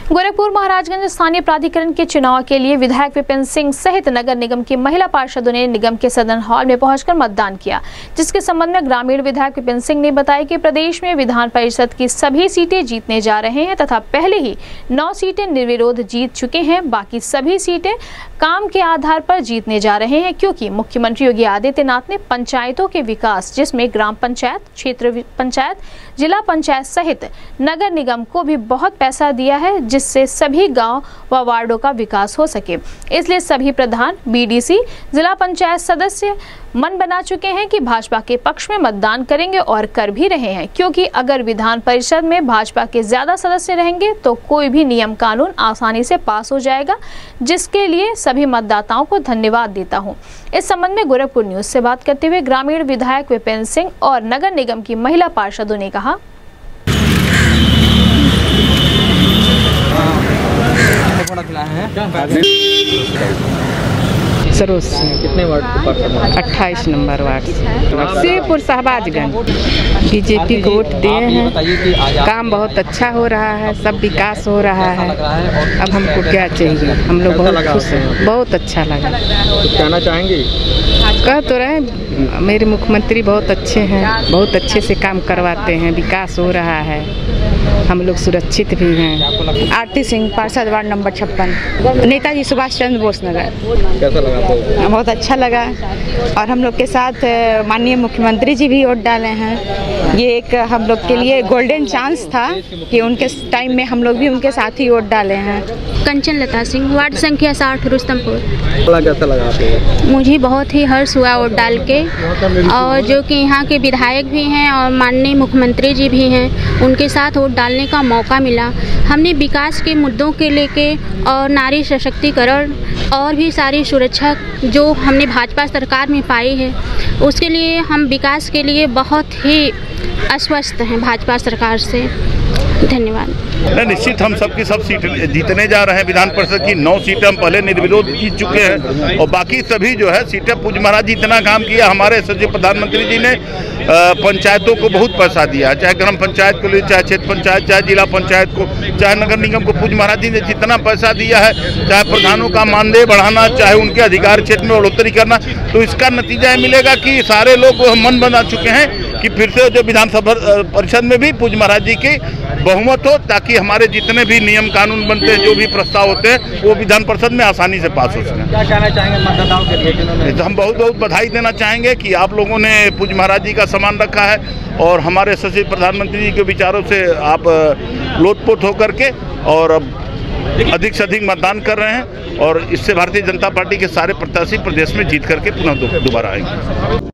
गोरखपुर महाराजगंज स्थानीय प्राधिकरण के चुनाव के लिए विधायक विपिन सिंह सहित नगर निगम की महिला पार्षदों ने निगम के सदन हॉल में पहुंचकर मतदान किया, जिसके संबंध में ग्रामीण विधायक विपिन सिंह ने बताया कि प्रदेश में विधान परिषद की सभी सीटें जीतने जा रहे हैं तथा पहले ही 9 सीटें निर्विरोध जीत चुके हैं। बाकी सभी सीटें काम के आधार पर जीतने जा रहे हैं, क्योंकि मुख्यमंत्री योगी आदित्यनाथ ने पंचायतों के विकास, जिसमें ग्राम पंचायत, क्षेत्र पंचायत, जिला पंचायत सहित नगर निगम को भी बहुत पैसा दिया है, जिससे सभी गांव व वार्डों का विकास हो सके। इसलिए सभी प्रधान, बीडीसी, जिला पंचायत सदस्य मन बना चुके हैं कि भाजपा के पक्ष में मतदान करेंगे और कर भी रहे हैं, क्योंकि अगर विधान परिषद में भाजपा के ज्यादा सदस्य रहेंगे तो कोई भी नियम कानून आसानी से पास हो जाएगा, जिसके लिए सभी मतदाताओं को धन्यवाद देता हूं। इस संबंध में गोरखपुर न्यूज से बात करते हुए ग्रामीण विधायक विपिन सिंह और नगर निगम की महिला पार्षदों ने कहा, सरोज कितने वार्ड के पार्षद? 28 number ward Sepur Shahbazganj. BJP को वोट दिए हैं, काम बहुत अच्छा हो रहा है, सब विकास हो रहा है। अब हमको क्या चाहिए? हम लोग बहुत खुश हैं, बहुत अच्छा लगा। कुछ कहना चाहेंगे? कह तो रहे, मेरे मुख्यमंत्री बहुत अच्छे हैं, बहुत अच्छे से काम करवाते हैं, विकास हो रहा है, हम लोग सुरक्षित भी हैं। आरती सिंह, पार्षद वार्ड नंबर 56, नेताजी सुभाष चंद्र बोस नगर। कैसा लगा आपको? बहुत अच्छा लगा, और हम लोग के साथ माननीय मुख्यमंत्री जी भी वोट डाले हैं। ये एक हम लोग के लिए गोल्डन चांस था कि उनके टाइम में हम लोग भी उनके साथ ही वोट डाले हैं। कंचन लता सिंह, वार्ड संख्या 60, रुस्तमपुर। कैसा लगा आपको? मुझे बहुत ही हर्ष हुआ वोट डाल के, और जो कि यहाँ के विधायक भी हैं और माननीय मुख्यमंत्री जी भी हैं, उनके साथ वोट डालने का मौका मिला। हमने विकास के मुद्दों के लेके और नारी सशक्तिकरण और भी सारी सुरक्षा जो हमने भाजपा सरकार में पाई है, उसके लिए हम विकास के लिए बहुत ही आश्वस्त हैं भाजपा सरकार से। धन्यवाद। निश्चित हम सबकी सब सीटें जीतने जा रहे हैं। विधान परिषद की 9 सीटें हम पहले निर्विरोध जीत चुके हैं, और बाकी सभी जो है सीटें पूज्य महाराज जी इतना काम किया। हमारे सचिव प्रधानमंत्री जी ने पंचायतों को बहुत पैसा दिया, चाहे ग्राम पंचायत को लिए, चाहे क्षेत्र पंचायत, चाहे जिला पंचायत को, चाहे नगर निगम को। पूज्य महाराज जी ने जितना पैसा दिया है, चाहे प्रधानों का मानदेय बढ़ाना, चाहे उनके अधिकार क्षेत्र में बढ़ोतरी करना, तो इसका नतीजा मिलेगा कि सारे लोग मन बना चुके हैं कि फिर से जो विधानसभा परिषद में भी पूज्य महाराज जी की बहुमत हो, ताकि हमारे जितने भी नियम कानून बनते हैं, जो भी प्रस्ताव होते हैं, वो विधान परिषद में आसानी से पास हो सके। क्या कहना चाहेंगे मतदाताओं के लिए? तो हम बहुत बहुत बधाई देना चाहेंगे कि आप लोगों ने पूज्य महाराज जी का सम्मान रखा है, और हमारे सचिव प्रधानमंत्री जी के विचारों से आप लोटपोट होकर के और अधिक से अधिक मतदान कर रहे हैं, और इससे भारतीय जनता पार्टी के सारे प्रत्याशी प्रदेश में जीत करके पुनः दोबारा आएंगे।